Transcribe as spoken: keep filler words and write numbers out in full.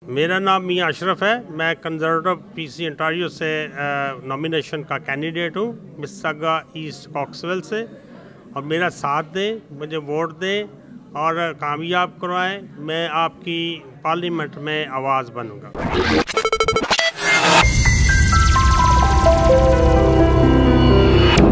मेरा नाम मियां अशरफ है। मैं कंजर्वेटिव पीसी ओंटारियो से नॉमिनेशन का कैंडिडेट हूँ, मिसिसागा ईस्ट कॉक्सवेल से। और मेरा साथ दें, मुझे वोट दें और कामयाब करवाएं। मैं आपकी पार्लियामेंट में आवाज़ बनूँगा।